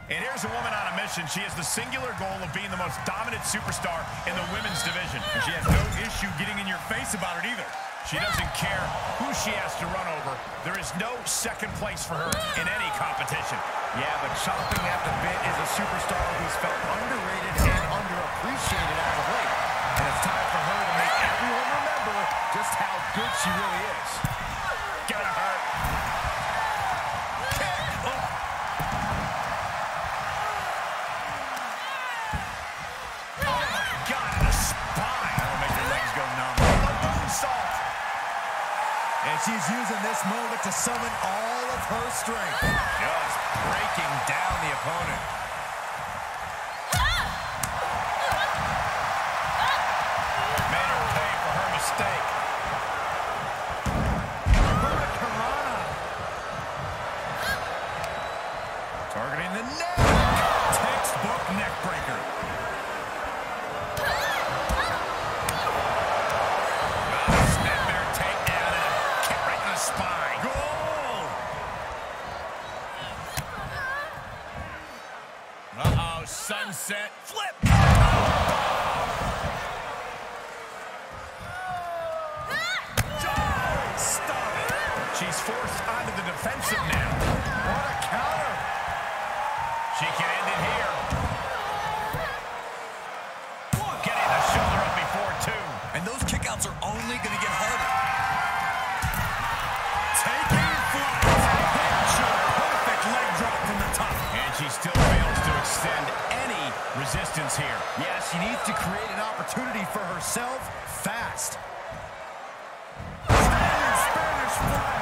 And here's a woman on a mission. She has the singular goal of being the most dominant superstar in the women's division. And she has no issue getting in your face about it either. She doesn't care who she has to run over. There is no second place for her in any competition. Yeah, but chomping at the bit is a superstar who's felt underrated and underappreciated as of late. And it's time for her to make everyone remember just how good she really is. Gonna hurt. Kick. Oh. Oh my God, the spine. That'll make your legs go numb. A moonsault. And she's using this moment to summon all of her strength. Just breaking down the opponent. Made her pay for her mistake. Targeting the neck. Textbook neck breaker. Snapmare takedown and a kick right in the spine. Goal! Uh-oh, sunset flip. Stop it. She's forced onto the defensive now. What a counter. She can end it here. Getting the shoulder up before two. And those kickouts are only going to get harder. Taking flight. Picture perfect leg drop from the top. And she still fails to extend any resistance here. Yeah, she needs to create an opportunity for herself fast. Standard Spanish fly.